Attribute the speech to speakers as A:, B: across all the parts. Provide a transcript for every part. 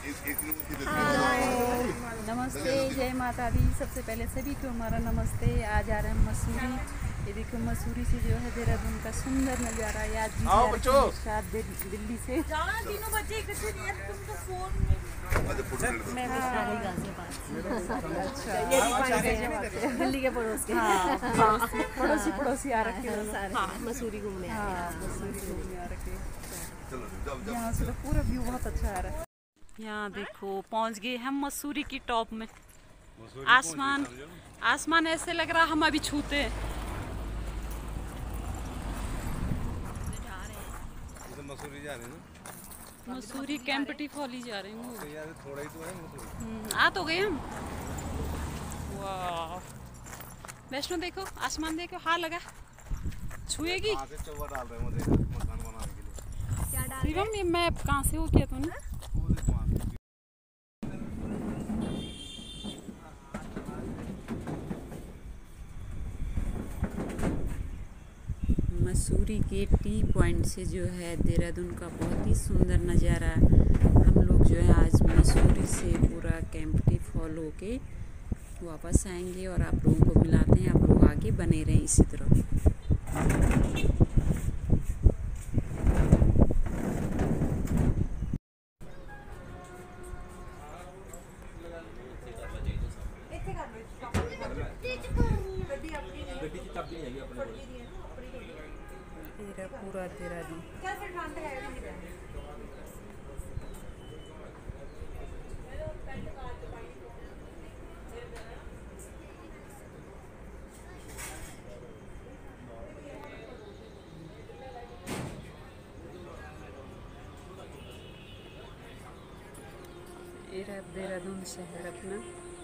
A: नमस्ते, जय माता दी। सबसे पहले सभी को हमारा नमस्ते। आज आ रहे हैं मसूरी। ये देखो मसूरी से जो है देहरादून का सुंदर नज़ारा। याद दिल्ली से तीनों बच्चे इकट्ठे नहीं है, तुम तो फोन दिल्ली के पड़ोस के पड़ोसी आ रखे मसूरी घूमने आ रखे। यहाँ से तो पूरा व्यू बहुत अच्छा आ रहा है। यहाँ देखो पहुँच गए हम मसूरी की टॉप में। आसमान ऐसे लग रहा हम अभी छूते हैं।
B: मसूरी जा रहे हैं ना?
A: मसूरी कैंपटी फॉल ही जा रहे हैं।
B: थोड़ा ही तो है मसूरी।
A: आ तो गए हम। वाह, वैष्णो देखो, आसमान देखो, हाँ लगा छुएगी।
B: चौवा डाल रहे हैं मकान बनाने के लिए।
A: क्या डाल रहे हैं? ये मैप कहाँ से हो किया तूने? मसूरी के टी पॉइंट से जो है देहरादून का बहुत ही सुंदर नज़ारा। हम लोग जो है आज मसूरी से पूरा कैंपटी फॉल होके वापस आएंगे और आप लोगों को मिलाते हैं। आप लोग आगे बने रहें इसी तरह। पूरा देहरादून देहरादून शहर अपना।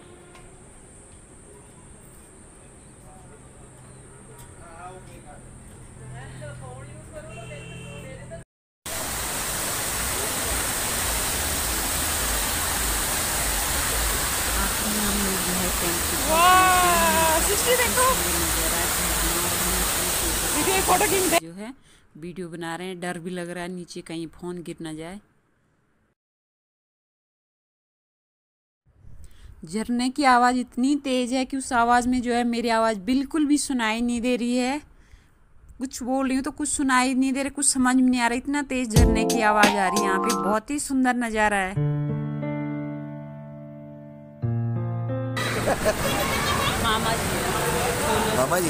A: जो है वीडियो बना रहे हैं। डर भी लग रहा है नीचे कहीं फोन गिर ना जाए। झरने की आवाज़ इतनी तेज़ है कि उस आवाज़ में जो है मेरी आवाज़ बिल्कुल भी सुनाई नहीं दे रही है। कुछ बोल रही हूँ तो कुछ सुनाई नहीं दे रहा, कुछ समझ में नहीं आ रहा। इतना तेज़ झरने की आवाज़ आ रही है। यहाँ पे बहुत ही सुंदर नज़ारा है। मामा जी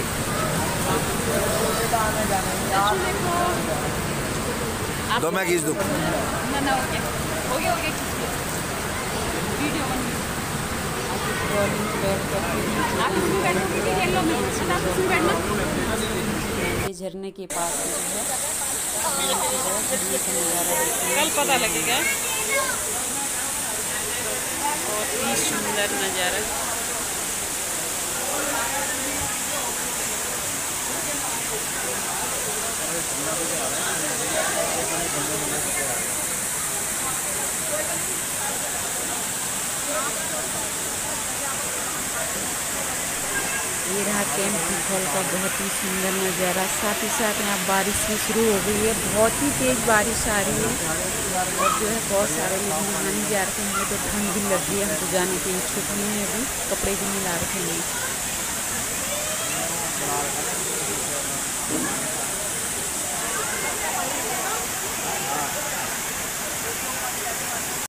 B: तो मैं खींच दूँ।
A: ना हो गया वीडियो ये झरने के पास कल पता लगेगा। बहुत ही सुंदर नज़ारा। ये रहा कैंपटी फॉल का बहुत ही सुंदर नज़ारा। साथ ही साथ यहाँ बारिश भी शुरू हो गई है। बहुत ही तेज़ बारिश आ रही है और जो है बहुत सारे लोग नहाने जा रहे हैं। हमें तो ठंड भी लग गई है। हम तो जाने के इच्छुक नहीं है, अभी कपड़े भी नहीं ला रखे हैं।